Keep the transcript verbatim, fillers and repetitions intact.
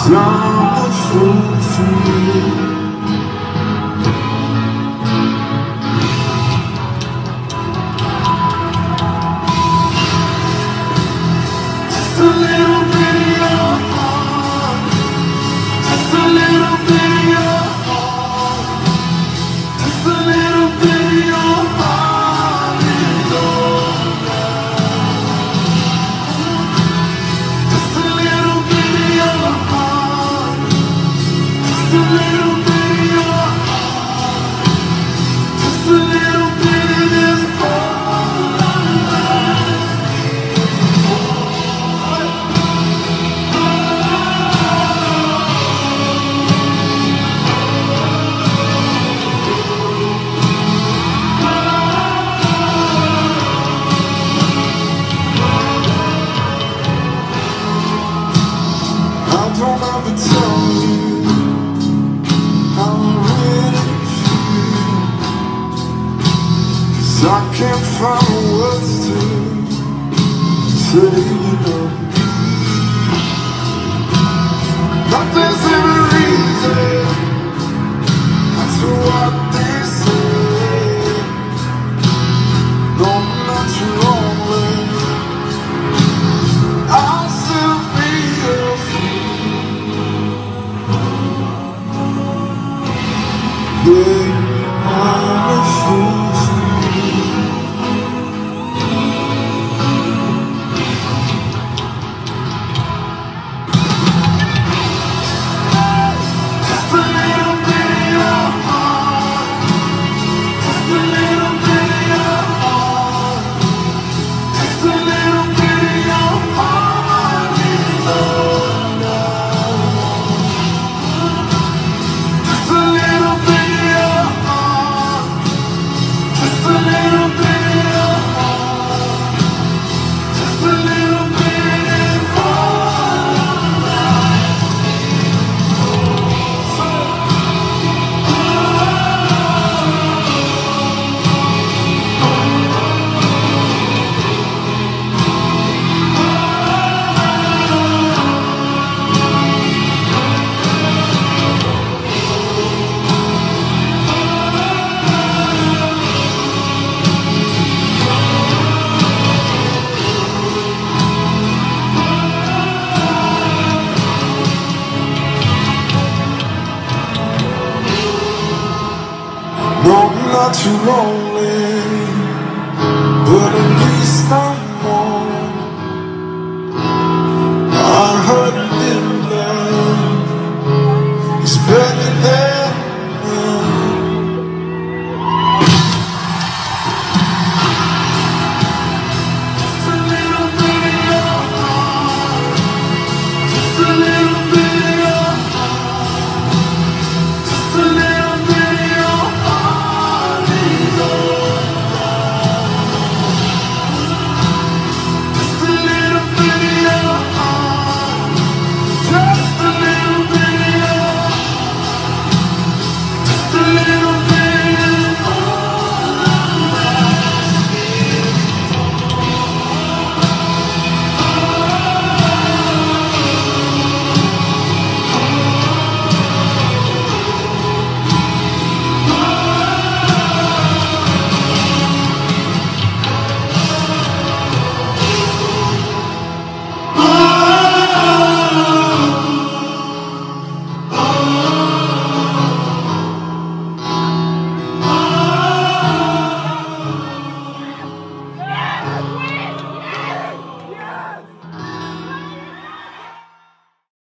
I'm a fool for you. Just a little bit of your heart, just a little bit of your heart, just a little bit of your heart is all now. Just a little bit of your heart, just a little bit of your heart, just a little bit of this whole life. I don't ever tell you how I really feel, 'cause I can't find words to say, you know. Nothing's ever easy, that's what they say. No, I'm not your only, I'll still be your friend. Yeah, I'm a fool for you. Just a little bit of your heart, just a little bit of your heart, just a little bit of your heart is all now. Just a little bit of your heart, just a little bit of your heart, just a little bit is all now. No, I'm not too lonely, but at least I'm warm. I heard little love is better than none. Just a little bit of your heart, just a little